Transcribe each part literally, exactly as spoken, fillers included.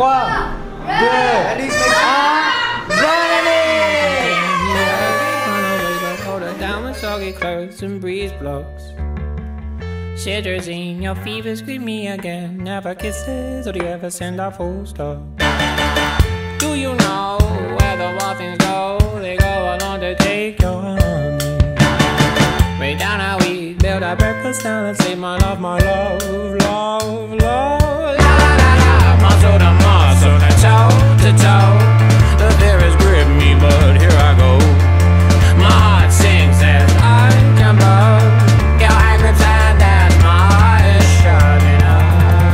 trois, deux, un, bonne année! Hold her down with soggy clothes and Breezeblocks. Shivers in your fever, scream me again. Never kisses, or do you ever send a full stop? Do you know where the wild things go? They go along to take your honey. Way down how we build our breakfast down and say my love, my love, love, love. La la la la, muscle to muscle, to toe to toe. The fear has gripped me, but here I go. My heart sings as I jump up. Your hand grips and as my eyes shutting up.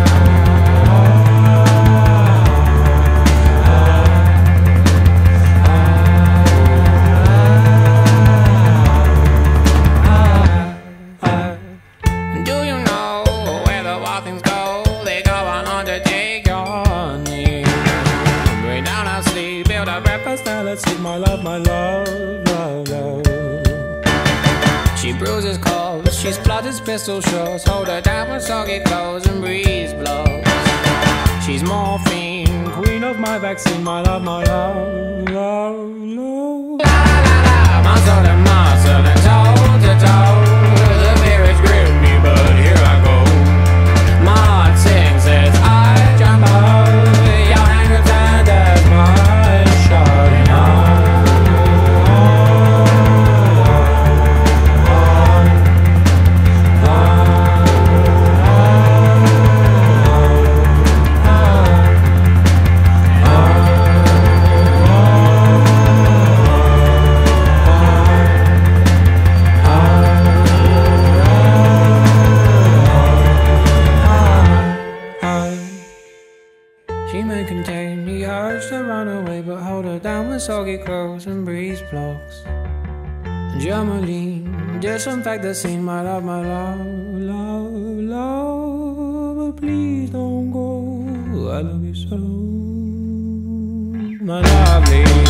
Do you know where the wild things go? They go on to take your honey. Way down our sleep, build a breakfast now. Let's eat my love, my love, love, love. She bruises calls, she splutters pistol shots. Hold her down with soggy clothes and Breezeblocks. She's morphine, queen of my vaccine. My love, my love, love, love. La la la la, muscle to muscle and toe to toe. The fear has gripped me, but here I go. My heart sings as I jump up. Your hand grips and as my eyes shutting up. She may contain the urge to run away, but hold her down with soggy clothes and Breezeblocks. Germaline, disinfect the scene, my love, my love, love, love. But please don't go, I love you so, my lovely.